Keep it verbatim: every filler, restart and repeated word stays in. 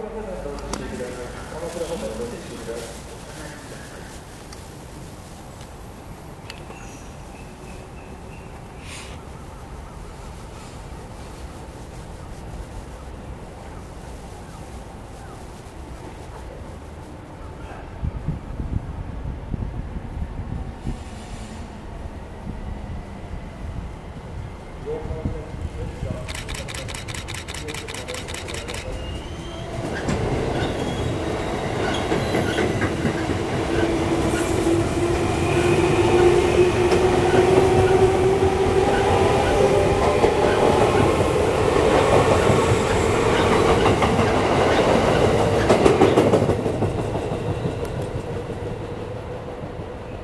倉方面どうぞしてください。鎌倉方面どうぞしてください。